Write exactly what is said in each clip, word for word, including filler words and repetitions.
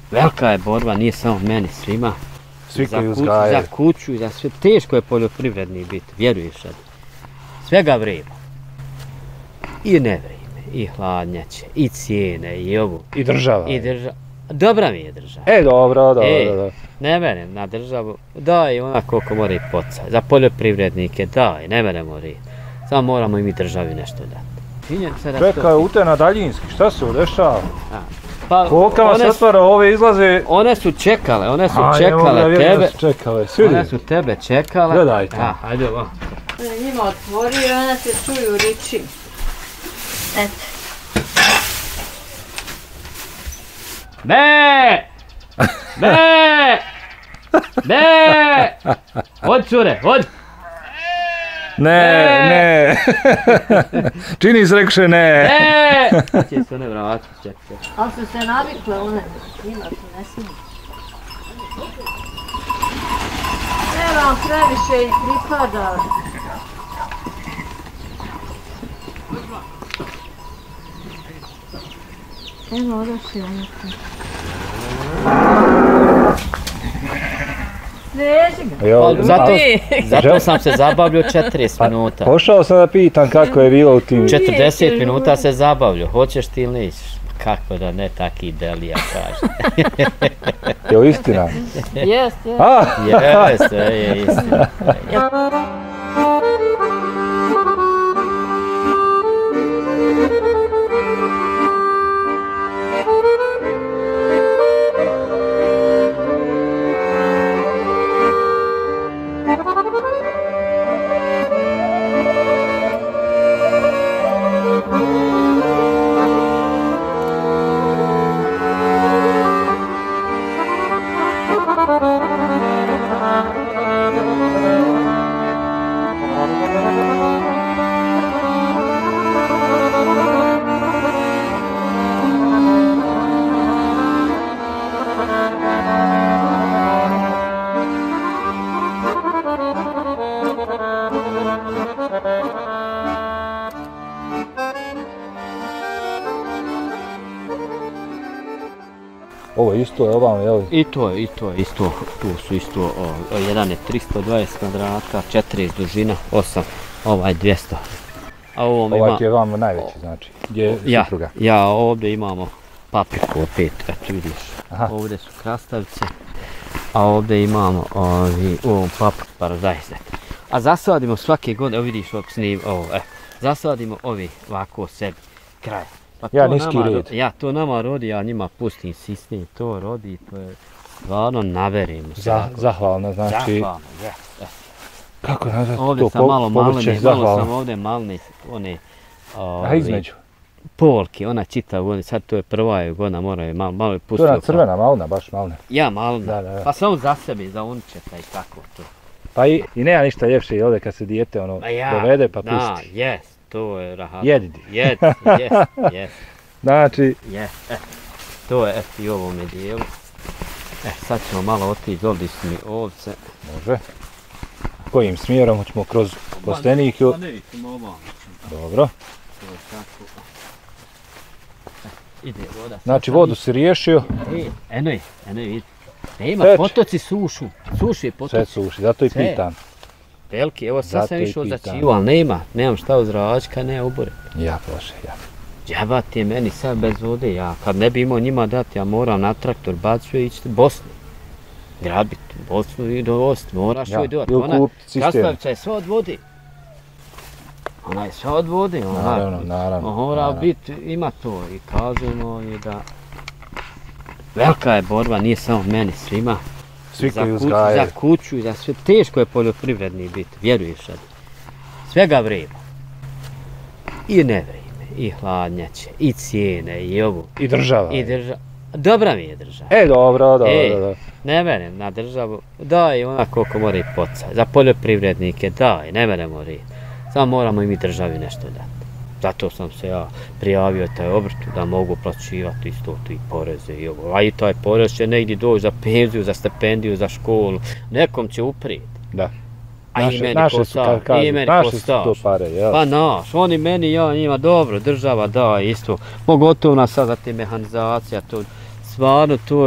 Velika je borba, nije samo meni, svima. Svi koji Za uzgajaju. kuću i za sve. Teško je poljoprivredni biti, vjeruješ sad. Svega vrema. I nevreme, i hladnjače, i cijene, i ovo. I država. I država. Dobra mi je država. E, dobro, dobro, E, dobro. ne verujem na državu, daj ona koliko mora i poca. Za poljoprivrednike daj, ne verujemo ri. Samo moramo i mi državi nešto dati. Činjenica da Čekaj, ute na daljinski, šta se dešava? Pa, Kolkama se otvara, ove izlaze... One su čekale, one su A, čekale ne mogu da tebe. vidim da su čekale, svi One su tebe čekale. Gledaj to. A, ajde ovo. On je njima otvorio i onda se čuju riči. Eto. Ne! Ne! Ne! Od cure, od! Ne, ne. Čini se rekše ne. Ne! Će se one vratiti, čekaj. Ali su se navikle one, njima su ne smiju. Ne vam previše i pripada. Evo, odošli ono tu. Veži ga. Jo, Zato, a- zato sam se zabavljao četrdeset minuta. Pošao sam da pitam kako je bilo u tim... četrdeset minuta se zabavljao, hoćeš ti ili nećeš? Kako da ne, taki delija kaže. Je li istina? Jest, jest. A, Je, sve je istina. ovo isto je ovamo, jel? I to je, i to je isto, tu su isto, o, jedan je tristo dvadeset kvadrata, četrdeset dužina, osam, ovaj dvjesto. A ovom ima... Ovaj ti je vamo najveći, znači, gdje je Ja, supruga. ja ovdje imamo papriku opet, eto vidiš, Aha. ovdje su krastavice, a ovdje imamo ovi, u ovom papriku paradajz. A zasadimo svake godine, evo vidiš ovdje snim, ovo, e, zasadimo ovi ovako sebi, kraj. Pa Ja, to niski nama red. ro- Ja, to nama rodi, ja njima pustim sistem, to rodi, to je stvarno naverimo se. Za, ovako. zahvalno, znači, Zahvalno, je, je. kako nazvati Ovdje to, sam po- malo povrće, maline, malo sam zahvalno. ovdje malne, one, A ovi, između, polke, ona čita godina, sad to je prva je godina, mora je malo, malo je to pustio. je ona crvena, malna, baš malna. Ja, malo, Da, da, da. pa samo za sebe, za unčeta i tako to. Pa i, i nema ništa ljepše ovdje kad se dijete ono Ma ja, dovede pa da, pusti. jes, to je rahat. Jedi. Jes, jes, jes, Znači, jes, e, to je, eto i ovome dijelu. E, sad ćemo malo otići, doli su mi ovce. može. Kojim smjerom hoćemo kroz plastenik ili... Pa ne, ćemo ovamo. Dobro. To je tako. E, ide voda. sad Znači sam vodu išao. si riješio, E, eno je, eno je, vidi. Nema, Teče. potoci sušu, suši sve potoci. suši, zato i Sve. pitam. Veliki, evo sad Zato sam i išao za pitam. čivu, ali nema, nemam šta uz zračka, ne ubore. Ja proše, ja. Džabat je meni sad bez vode, ja kad ne bi imao njima dati, ja moram na traktor bacio i ići u Bosnu. Grabit Bosnu i dovoziti, moraš Ja, joj dovati. ili Ona, kupiti cisternu. krastavica je sva od vode. Ona je sva od vode, ona Naravno, naravno. mora naravno. biti, ima to i kažemo i da velika je borba, nije samo meni, svima. Svi za koji kuću, uzgajaju. za kuću i za sve. Teško je poljoprivredni biti, vjeruješ sad. Svega vrema. I nevreme, i hladnjače, i cijene, i ovo. I država. I država. Dobra mi je država. E, dobro, dobro, E, dobro. Ne verujem na državu, daj ona koliko mora i poca. Za poljoprivrednike daj, ne verujemo ri. Samo moramo i mi državi nešto dati. Zato sam se ja prijavio taj obrt da mogu plaćivati isto tu i poreze i ovo. A i taj porez će negdje doći za penziju, za stipendiju, za školu. Nekom će uprijeti. Da. A i Naše, meni naše ko su, staž, kad kažu, i meni naše ko su to staž. pare, jel? Pa naš, oni meni, ja njima, dobro, država daje isto. Pogotovo nas sad za te mehanizacija, to stvarno to je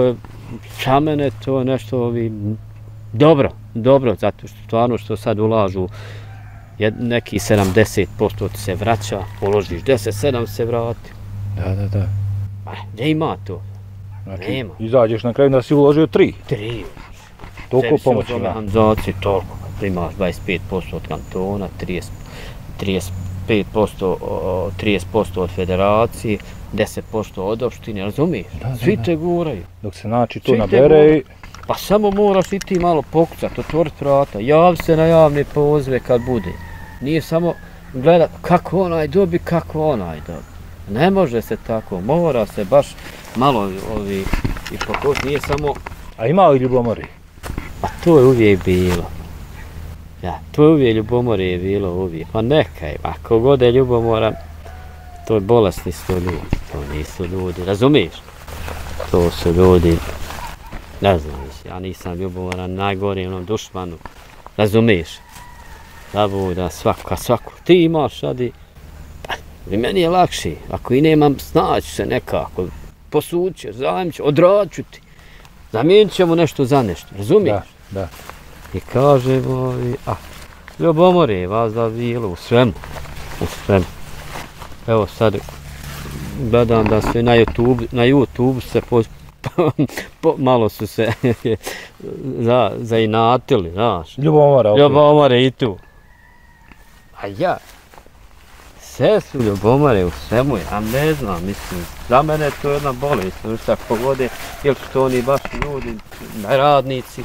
za mene to je nešto ovi, dobro, dobro, zato što stvarno što sad ulažu, neki sedamdeset posto ti se vraća, uložiš deset sedam se vrati. Da, da, da. A, gdje ima to? Znači, Nema. izađeš na kraju da si uložio tri. Tri. Toliko pomoći ima. Hamzaci, toliko. Imaš dvadeset pet posto od kantona, trideset pet posto, trideset posto od federacije, deset posto od opštine, razumiješ? Da, Svi da, te guraju. Dok se znači to Svi te nabere i... Pa samo moraš i ti malo pokucat, otvorit vrata, jav se na javne pozive kad bude. Nije samo gledat kako onaj dobi, kako onaj dobi. Ne može se tako, mora se baš malo ovi i pokušati, nije samo... A ima li ljubomori? Pa to je uvijek bilo. Ja, to je uvijek ljubomore je bilo uvijek. Pa nekaj, ako god je ljubomora, to je bolesni su ljudi, to nisu ljudi, razumiješ? To su ljudi, ne znam više, ja nisam ljubomoran, najgori onom dušmanu, razumiješ? Da buda svako, svako, ti imaš sad i... I meni je lakše, ako i nemam, snaći se nekako, posudit ću, zajmit ću, odradit ću ti. Zamijenit ćemo nešto za nešto, razumiješ? Da, da. I kažemo, a, ljubomore vas da bilo u svemu, u svemu. Evo sad, gledam da se na YouTube, na YouTube se po, po, po, malo su se za, zainatili, znaš. Ljubomora opet. Ljubomore i tu. A ja, sve su ljubomore u svemu, ja ne znam, mislim, za mene je to jedna bolest, šta pogode, ili su to oni baš ljudi, radnici,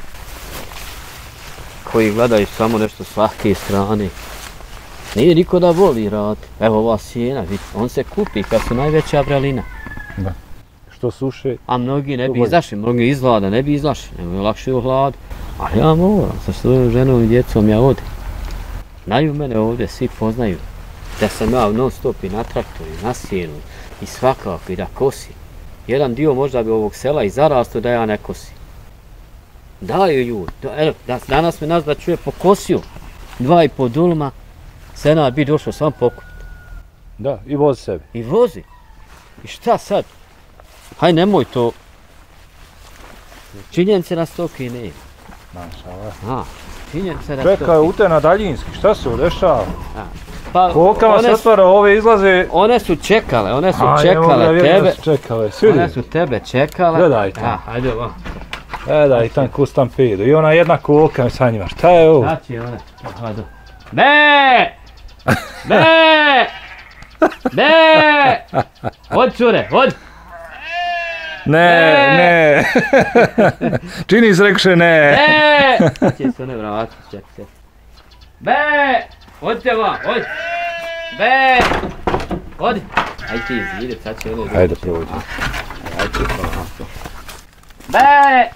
koji gledaju samo nešto s svake strane. Nije niko da voli rad. Evo ova sjena, vidi, on se kupi kad su najveća vrelina. Da. Što suše? A mnogi ne bi izašli, mnogi iz hlada ne bi izašli, nemoj lakše u hladu. Ali ja moram, sa svojom ženom i djecom ja odem. Znaju mene ovdje, svi poznaju. Da sam ja non stop i na traktoru, i na sjenu, i svakako i da kosim. Jedan dio možda bi ovog sela i zarasto da ja ne kosim. Daju ljudi, evo, danas me nas da čuje pokosio, dva i po dulma, Senad bi došao sam pokupiti. Da, i vozi sebi. I vozi. I šta sad? Haj nemoj to. Činjenice na stoki nema. Mašala. A, činjenice na stoki. Čekaj, ute na daljinski, šta se dešava? Pa, Kokama se otvara, ove izlaze... One su čekale, one su A, čekale ja tebe. Su čekale, svi. One su tebe čekale. Gledaj tamo. A, hajde ovo. Gledaj tam ku stampedu. I ona jedna koka mi sa njima. Šta je ovo? Šta će ona? Hajde. Be! Be! Be! Od cure, od! Ne, ne. Čini se rekše ne. Be! Sad će se one vratiti, čekaj se. Be! Odite van, od! Be! Odi! Ajde ti izvide, sad će one... Hajde prođi. Ajde ti prođi. Be!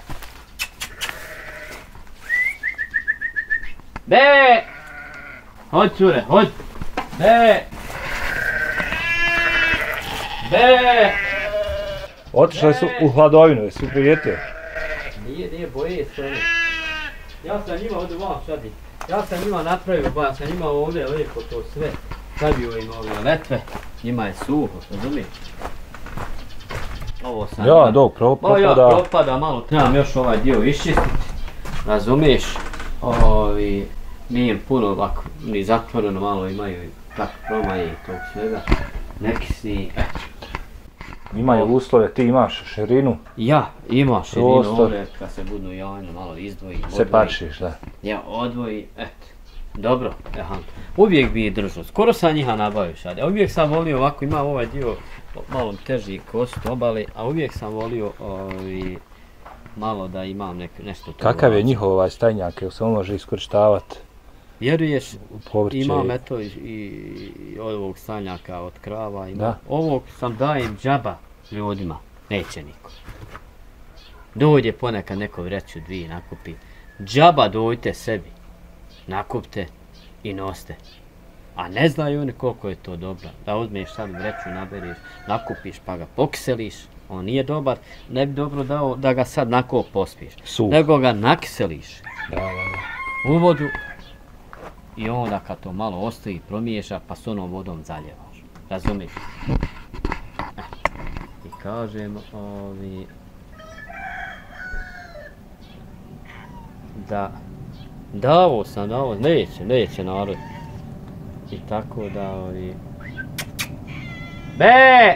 Be! Hod cure, hod! Be! Be! Otišli su u hladovinu, jesu prijetio? Nije, nije, boje se one. Ja sam njima ovdje vam šadi. Ja sam njima napravio, ba ja sam njima ovdje lijepo to sve. Stavio im ove letve, njima je suho, razumiješ? Ovo sam Ja, njima... dok propada... Ba ja, propada malo, trebam još ovaj dio iščistiti. Razumiješ? Ovi... Nije puno ovako, ni zatvoreno malo imaju tako promaje i tog svega. Neki sni, eto. Imaju uslove, ti imaš širinu. Ja, ima širinu Prostor. ovdje, kad se budu jajno malo izdvoji. Se paršiš, da. Ja, odvoji, eto. Dobro, aha. Uvijek bi je držao, skoro sam njiha nabavio sad. Ja uvijek sam volio ovako, ima ovaj dio malo teži kost obale, a uvijek sam volio ovi, malo da imam nek, nešto... Kakav je njihov ovaj stajnjak, jel se on može iskorištavati? Vjeruješ, Povrće. imam eto i, i ovog stanjaka od krava, imam. Da. Ovog sam dajem džaba ljudima, neće niko. Dođe ponekad neko vreću dvije nakupi, džaba dojte sebi, nakupte i noste. A ne znaju oni koliko je to dobro, da uzmeš sad vreću, naberiš, nakupiš pa ga pokiseliš, on nije dobar, ne bi dobro dao da ga sad nako pospiš, Suh. nego ga nakiseliš Da, da, da. u vodu. I onda kad to malo ostaje promiješa, pa s onom vodom zaljevaš. Razumiješ? I kažem, ovi... da davo sam, davo, neće, neće narod. I tako da ovi... Be!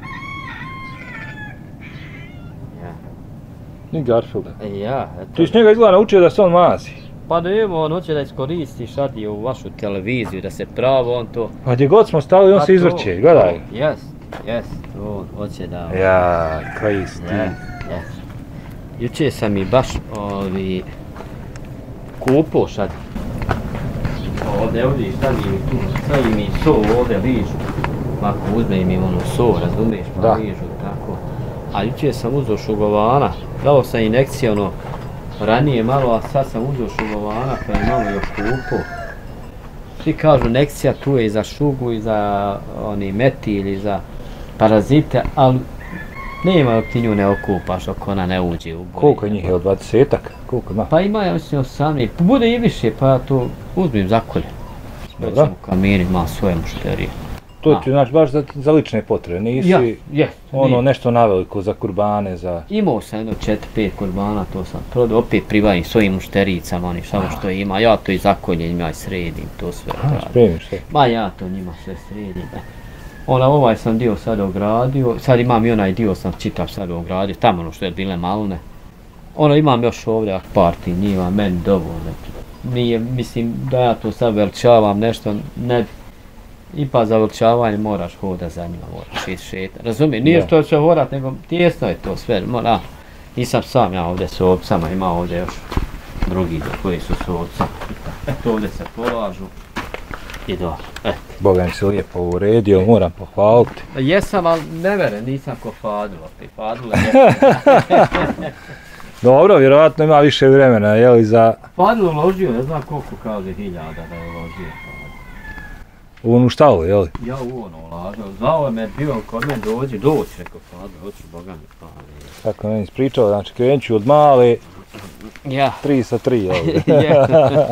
Ja. Ni Garfielda. E, ja, eto. Ti s njega izgleda naučio da se on mazi. Pa nemo, on hoće da iskoristiš radio u vašu televiziju, da se pravo on to... A gdje god smo stali, on Pa se to, izvrće, gledaj. Jest, jest, on hoće da... Ja, kaj si ti. Jest, jest. Jučer sam i baš ovi... kupao šad. Ovdje, ovdje, stavim mi tu, stavim mi so ovdje ližu. Ako uzmem im ono so, razumiješ, pa Da. ližu, tako. A jučer sam uzeo šugovana, dao sam injekcije ono, ranije malo, a sad sam uzeo šugovana pa je malo još kupao. Svi kažu injekcija tu je i za šugu i za oni metil i za parazite, ali nema dok ti nju ne okupaš, dok ona ne uđe u boju. Koliko je njih, je od dvadesetak? Koliko ima? Pa ima, ja mislim, osamnaest, pa bude i više, pa ja to uzmem zakolje. Dobro. Već u kamini ima svoje mušterije. To A. ti znači baš za, za lične potrebe, nisi Ja, je, ono ne. nešto naveliko za kurbane, za... Imao sam jedno četiri pet kurbana, to sam prodao, opet pribavim svojim muštericama, oni samo što ima, ja to i zakoljem, ja i sredim, to sve A, radim. spremiš sve. Ma ja to njima sve sredim. Ona, ovaj sam dio sad ogradio, sad imam i onaj dio sam čitav sad ogradio, tamo ono što je bile malune. Ono, imam još ovdje par tih njiva, meni dovoljno. Nije, mislim da ja to sad veličavam nešto, ne... Ipak za veličavanje moraš hodat za njima, moraš ići šetat. Razumijem, nije Da. što će hodat, nego tijesno je to sve, mora. Nisam sam ja ovdje s ovcama, ima ovdje još drugi koji su s ovcama. Eto ovdje se polažu i dobro, eto. Boga mi se lijepo uredio, moram pohvaliti. Jesam, ali ne vere, nisam ko Fadula, pri Fadula jesam. Dobro, vjerojatno ima više vremena, jeli, za Fadula uložio, ne znam koliko kaže hiljada da je uložio. u onu štalu, jeli? Ja u ono ulažao, zvao je me, bio kod mene, dođi, doći, rekao Fadula, hoću Boga mi Fadula. Tako meni ispričao, znači krenut ću od male, Ja. tri sa tri, jeli? Ja.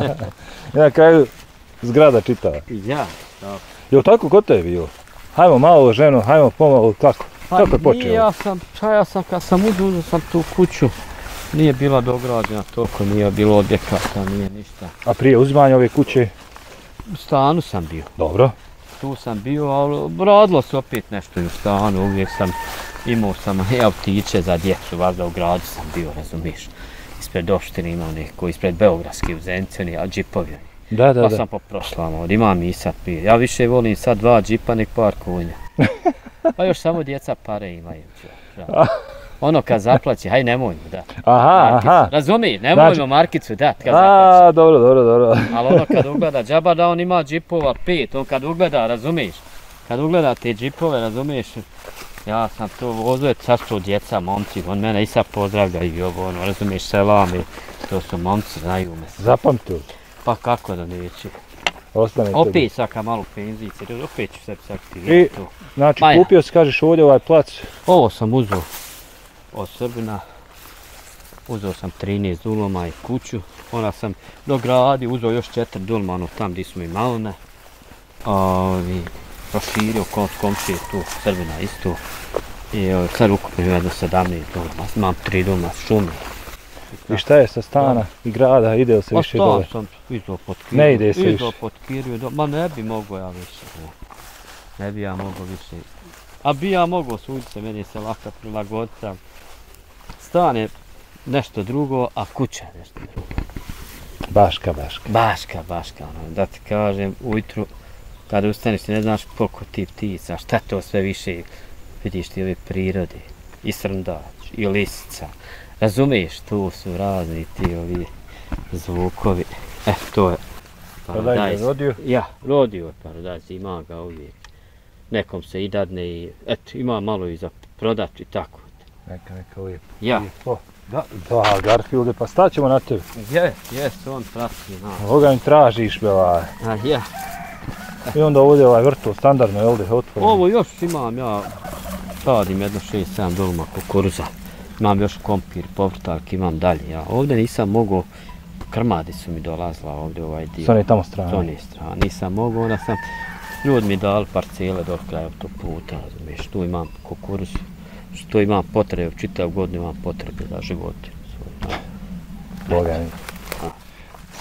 I na kraju zgrada čitava. Ja, da. Jel tako kod tebe bilo? Hajmo malo ženo, hajmo pomalo, kako? Pa Kako je nije, počelo? ja sam, šta ja sam, kad sam uzeo, uzeo sam tu kuću, nije bila dograđena toliko, nije bilo objekata, nije ništa. A prije uzimanja ove kuće? U stanu sam bio, Dobro. tu sam bio, ali radilo se opet nešto i u stanu, uvijek sam, imao sam i autiće za djecu, valjda u gradu sam bio, razumiješ. Ispred opštine imao neko, ispred Beogradske u Zenici, oni, a džipovi. Da, da, Pa da. sam poprošlam ovdje, imam i sad prije. Ja više volim sad dva džipa nek par konja. Pa još samo djeca pare imaju. Žal. Ono kad zaplaći, haj nemojmo dat. Aha, Markicu. aha. Razumij, nemojmo Znači- markicu dat kad zaplaći. A, dobro, dobro, dobro. Ali ono kad ugleda džaba da on ima džipova pet, on kad ugleda, razumiješ? Kad ugleda te džipove, razumiješ? Ja sam to vozio, sad su djeca, momci, on mene i sad pozdravljaju i ovo, ono, razumiješ, selam i to su momci, znaju me. Zapamtio. Pa kako da neću? Ostane tebi. Opet saka malo penzice, opet ću sebi I, saktivirati to. znači, Ma ja. kupio si, kažeš, ovdje ovaj plac. Ovo sam uzeo od Srbina, uzeo sam trinaest duloma i kuću, onda sam dogradio, uzeo još četiri duloma, ono tam gdje smo i malone, ovi, proširio kod komšije tu, Srbina isto, i ovi, sad ukupno jedno sedamnaest duloma, imam tri duloma šume. I šta je sa stana i grada, ide li se Pa više dole? stan sam izao pod kiriju, Ne ide se izao više. pod kiriju, do- ma ne bi mogao ja više, ne. Ne bi ja mogao više. A bi ja mogao, sudi se, meni se lako prilagoditi, ali stan je nešto drugo, a kuća je nešto drugo. Baška, baška. Baška, baška, ono, da ti kažem, ujutru, kada ustaneš ti ne znaš koliko ti ptica, šta to sve više, vidiš ti ove prirode, i srndač, i lisica, razumiješ, tu su razni ti ovi zvukovi, e, to je Paradajz je rodio? Ja, rodio je paradajz, ima ga uvijek, nekom se i dadne i, eto, ima malo i za prodat i tako. Neka, neka lijepo. Ja, Lijepo. Da, da, Garfielde, pa staćemo na tebe. je, jest, on prati nas. Ovoga mi tražiš, bela. A, ja. I onda ovdje ovaj vrto, standardno, jel da je otvoreno? Ovo još imam ja, sadim jedno šest sedam duluma kukuruza. Imam još kompir, povrtarki, imam dalje. Ja ovdje nisam mogao, krmadi su mi dolazila ovdje ovaj dio. S one tamo strane. S one strane, nisam mogao, onda sam, ljudi mi dali parcele do kraja tog puta, razumiješ, tu imam kukuruz, što imam potrebe, čitav godinu imam potrebe za životinu. Boga mi.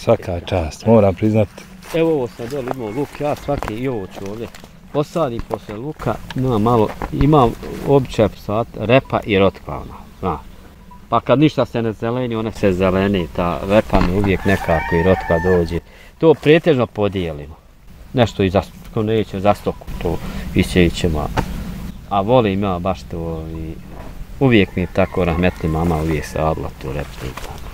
Svaka čast, moram priznati. Evo ovo sam dole imao luk, ja svaki i ovo ću ovdje posadim posle luka, imam malo, imam običaj sad repa i rotkvalna, znaš. Pa kad ništa se ne zeleni, ona se zeleni, ta repa mi uvijek nekako i rotka dođe. To pretežno podijelimo. Nešto i za, ko neće, za stoku to isjećemo. A volim ja baš to i uvijek mi je tako rahmetli mama uvijek sadila tu repu i tako.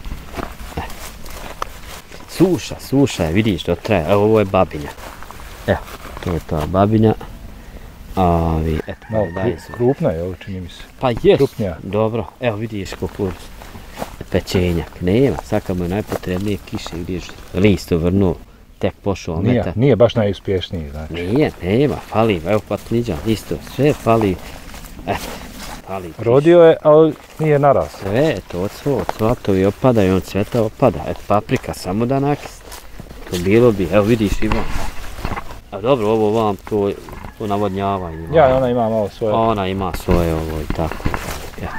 Suša, suša je, vidiš, to traje. Evo, ovo je babinja. Evo, to je ta babinja. A, vi, eto, Malo daje se. krupna je ovo, čini mi se. Pa jes, Krupnija. dobro. Evo, vidiš kukuruz. Pečenjak, nema. Sad kad mu je najpotrebnije kiše, vidiš, list uvrnuo, tek pošao Nije, metar. nije baš najuspješniji, znači. Nije, nema, fali. Evo, patliđan, isto, sve fali. Eto, fali. kiše. Rodio je, ali nije naraslo. Sve, to od svo, cvatovi opadaju, on cveta opada. Eto, paprika, samo da nakisne. To bilo bi, evo vidiš Ivan. A dobro, ovo vam to, to navodnjavanje. ima. Ja, ona ima malo svoje. Ona ima svoje ovo i tako. Eto.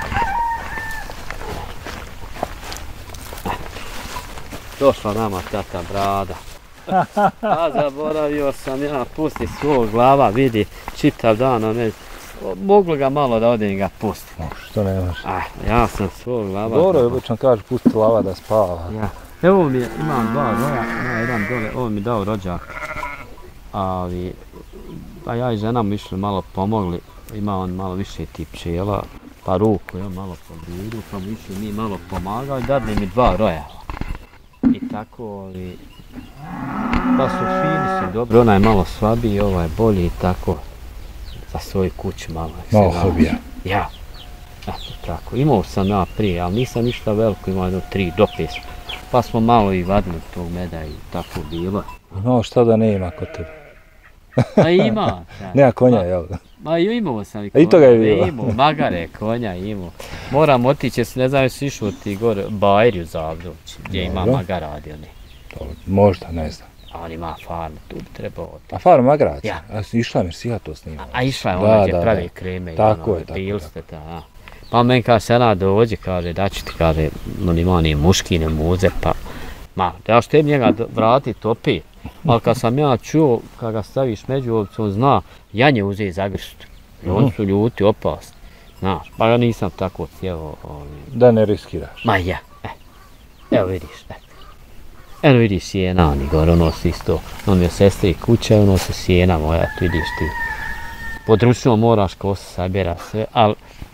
Eto. Došla nama tata brada. A zaboravio sam ja, pusti svog glava, vidi, čitav dan, one, moglo ga malo da odem ga pusti. No, što ne može. Ah, ja sam svog glava. Dobro je obično kaže pusti lava da spava. Ja. Evo mi je, imam dva roja, ima jedan dole, ovo mi dao rođak. Ali, pa ja i žena mi išli malo pomogli, ima on malo više tih pčela, pa ruku je malo pobiru, pa mi išli mi malo pomagali, dadli mi dva roja. I tako, ovi, pa su fini su dobro, onaj je malo slabiji, ovaj je bolji i tako, za svoju kuću malo. se Malo da- hobija. Ja, eto tako, imao sam ja prije, ali nisam ništa veliko, imao jedno tri do pet. Pa smo malo i vadili tog meda i tako bilo. No, šta da ne ima kod tebe? Pa ima. Da. Nema konja, Ma- jel? Ma i imao sam i I konja. toga je bilo. Imao, magare, konja imao. Moram otići, jer se ne znam jesi išao ti gore, Bajriju Zavdoć, gdje ima Dobro. maga radi oni. To, možda, ne znam. A on ima farmu, tu bi trebao otići. A farma grad? Ja. A si išla mi, si ja to snimala. A išla je Da, ona gdje da, pravi da. kreme i Tako ono, je, tako, bili tako. ste ta, a. Pa meni kaže se ona dođe, kaže da ću ti, kaže, on ima ni muški, ni muze, pa ma, da ja štem njega d- vratit opet. Ali kad sam ja čuo, kad ga staviš među ovce, on zna, janje uze i zagršt. I oni su ljuti, opasni. Znaš, pa ja nisam tako cijelo, ovi, Da ne riskiraš. ma ja, e. Evo vidiš, e. Evo vidiš sjena, oni gore, ono si isto, on mi je sestri kuća, ono su sjena moja, tu vidiš ti. Područno moraš kosu sabjera sve, ali...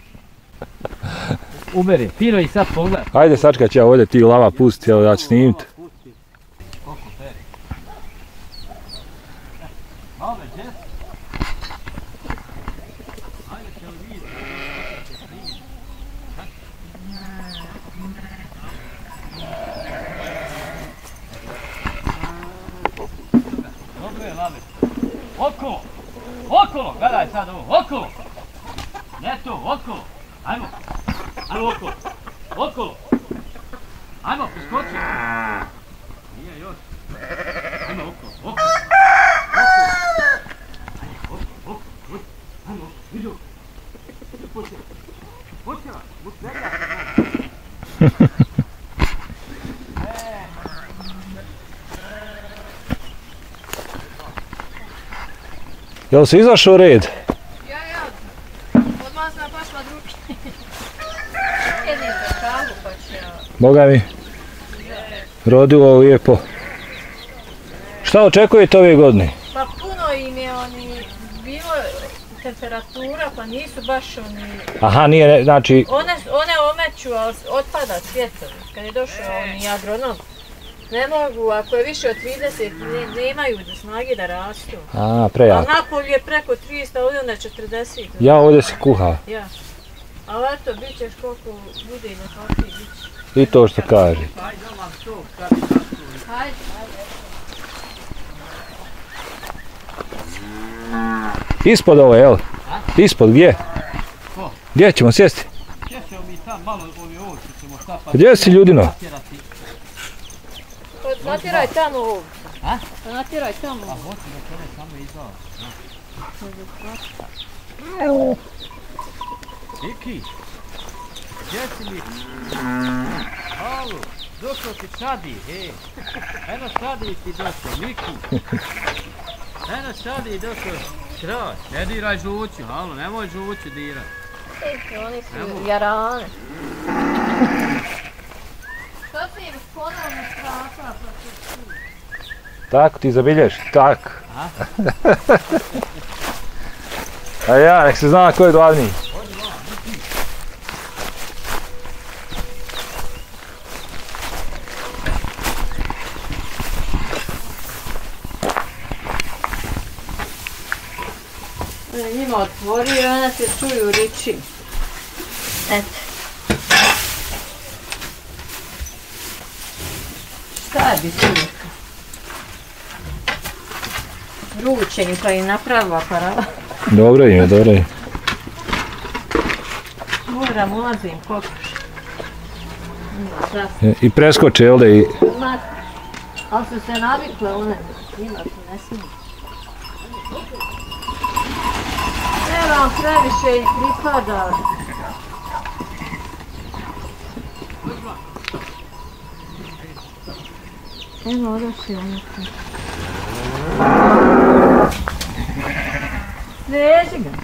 Uberi, pino i sad pogledaj. Ajde, sačka će ja ovdje ti lava pusti, evo ja ću snimiti. Dobro je, lame. Okolo, okolo, gledaj sad ovo, okolo. Ne to, okolo, ajmo, ajmo okolo, okolo. Ajmo, preskoči. Nije još. Ajmo okolo, okolo. Ajde, okolo, okolo, ajmo, vidio. Počela, počela, u svega. Jel si izašao red? Ja, ja. Odmah sam pašla drugi. Jednim za kavu pa će ja. Boga mi, rodilo lijepo. Šta očekujete ove godine? Pa puno im je oni, bilo temperatura pa nisu baš oni, Aha, nije, ne- znači, one, one omeću, ali otpada cvjetovi. Kad je došao oni agronom, ne mogu, ako je više od trideset, ne, nemaju da snage da rastu. a, A prejako. napolje je preko tristo, ovdje na četrdeset. Ja ovdje se kuha. Ja. Ali eto, bit ćeš koliko bude i nekakvi bit će. I to što kaže. Hajde, hajde. Ispod ovo, jel? Ispod, gdje? Ko? Gdje ćemo sjesti? Ćemo mi tam malo ovi ovce ćemo štapati. Gdje si, Ljudino? Pa natjeraj tamo ovdje. A? Pa natjeraj tamo ovdje. Hoću da tebe samo izaći. Iki, gdje si mi? Halo. Došao ti Šadi, hej. Eno Šadi ti došao, Miki. Eno Šadi došao, Kraš. Ne diraj žuću, halo, nemoj žuću diraj. Ej, oni su jarane. Što si im ponovno strašala protiv tu? Tako ti zabilješ, tako. A ja, nek se zna ko je glavniji. On je njima otvorio i onda se čuju riči. Eto. Šta bi tu rekao? Ruče im pa im napravila parala. Dobro im je, dobro im. Moram ulazim kokoš. I preskoče, jel da i... Ali su se navikle one, njima su ne smiju. Ne vam previše i pripada. Evo, odošli ono tu. Sveži ga.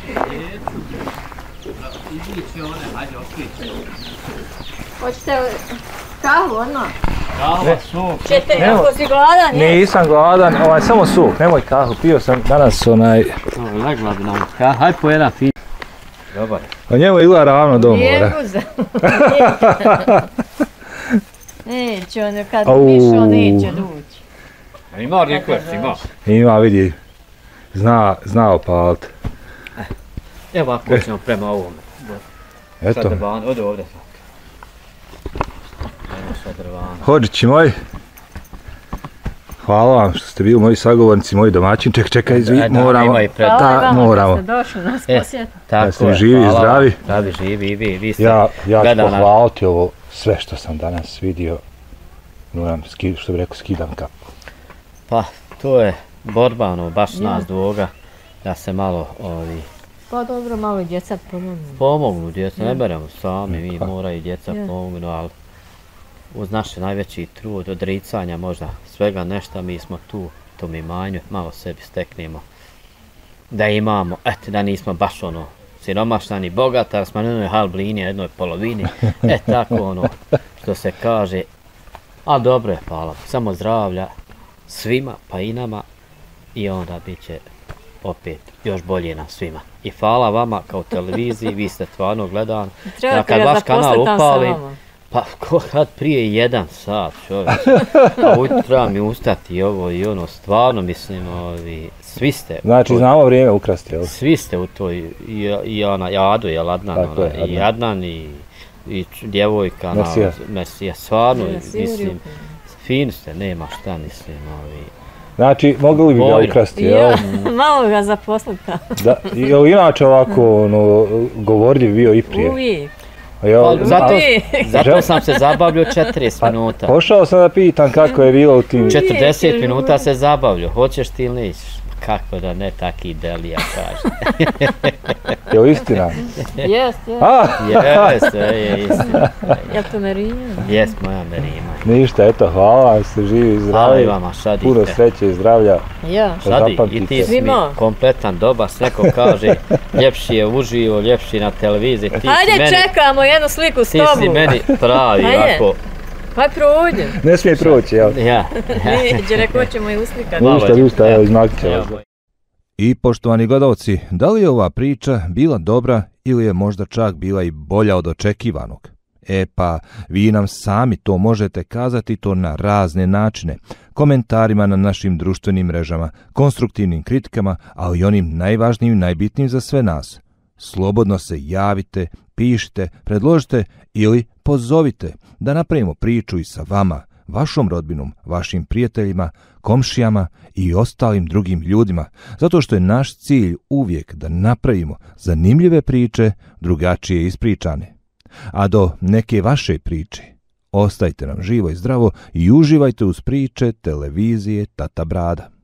Izliči one, hajde okrići. Hoćete kahu odmah? Kahva, sok. Čete, Nemo. ako si gladan, je? Nisam gladan, ovaj, samo sok, nemoj kahu, pio sam danas onaj... Nagladna, hajde po jedan fit. Dobar. A njemu je izgleda ravno do Nije mora. guza. Neće ono, kad Au. mišo neće doći. Ima rikvers, ima. Ima, vidi, zna, zna opalit. Evo ako ćemo prema ovome. Eto, Sad drvan, ode ovdje sad. Evo sad drvan. Hodžići moj. Hvala vam što ste bili moji sagovornici, moji domaćini. Ček, čekaj, izvi, moramo. Ima i pred... Hvala Ta- i vama moramo. kad ste došli nas E, posjetiti. Da ste Tako je, živi i hvala zdravi. vam. Zdravi, živi i vi, vi ste Ja, ja ću gledana- pohvaliti ovo sve što sam danas vidio. Moram, ski, što bi rekao, skidam kapu. Pa, to je borba, ono, baš Ja. nas dvoga, da se malo, ovi, Pa dobro, malo i djeca pomognu. pomognu djeca, ne Ja. beremo sami, mi Pa. moraju djeca Ja. pomognu, ali uz naš najveći trud, odricanja možda svega nešto, mi smo tu, tom imanju, malo sebi steknemo. Da imamo, eto, da nismo baš ono, siromašni ni bogati, ali smo na jednoj halblini, jednoj polovini, e tako ono, što se kaže. A dobro je, hvala, samo zdravlja svima, pa i nama, i onda bit će opet još bolje nam svima. I hvala vama kao televiziji, vi ste stvarno gledani. Trebate kad ga vaš kanal zaposliti tam sa upalim, vama. pa ko kad prije jedan sat, čovječ. A ujutro treba mi ustati i ovo i ono, stvarno mislim, ovi, svi ste, Znači, u- znamo vrijeme ukrasti, jel? svi ste u toj, i, i ona, i Ado, jel Adnan, Tako je, ona, i Adnan. Adnan, i, i č- djevojka, Mersija. na, Mersija, stvarno, Ja, sigurno. mislim, fin ste, nema šta, mislim, ovi. Znači, mogli bi ga Bojno. ukrasti, jel? Ja, malo ga zaposliti tamo. Da, jel inače ovako, ono, govorljiv bio i prije? Uvijek. A jel, Pa, zato, Uvijek. zato sam se zabavljao četrdeset minuta. Pošao sam da pitam kako je bilo u tim... Čet- četrdeset Uvijek, minuta uvijek. se zabavljao, hoćeš ti ili nećeš? Kako da ne, taki delija kaže. Jel istina? Jest, jest. A, Jes, sve je istina. Jel to Merina? Jes, moja Merima. ništa, eto, hvala vam, ste živi i Hvala zdravi. i vama, Šadi. Puno sreće i zdravlja. Ja. Šadi, i zapamtite. ti si mi Svima. kompletan dobas, neko kaže ljepši je uživo, ljepši na televiziji. Ti si Hajde, meni, čekamo jednu sliku s ti tobom. si meni pravi, Hajde. ovako. Pa prođi. Ne smije proći, jel? Ja. Neće, rekao ćemo i uslikati. Malo Ništa, je. ništa, evo, Evo, izmaknut će vas. evo. I poštovani gledalci, da li je ova priča bila dobra ili je možda čak bila i bolja od očekivanog? E pa, vi nam sami to možete kazati to na razne načine, komentarima na našim društvenim mrežama, konstruktivnim kritikama, ali i onim najvažnijim i najbitnijim za sve nas. Slobodno se javite, pišite, predložite ili pozovite da napravimo priču i sa vama, vašom rodbinom, vašim prijateljima, komšijama i ostalim drugim ljudima, zato što je naš cilj uvijek da napravimo zanimljive priče, drugačije ispričane. A do neke vaše priče, ostajte nam živo i zdravo i uživajte uz priče televizije Tata Brada.